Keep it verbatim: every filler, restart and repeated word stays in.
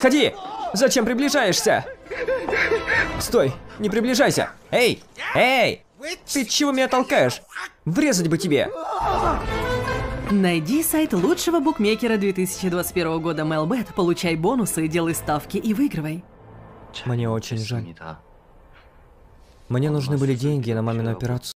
Отходи! Зачем приближаешься? Стой, не приближайся. Эй, эй! Ты чего меня толкаешь? Врезать бы тебе. Найди сайт лучшего букмекера две тысячи двадцать первого года Melbet, получай бонусы, делай ставки и выигрывай. Мне очень жаль. Мне нужны были деньги на мамину операцию.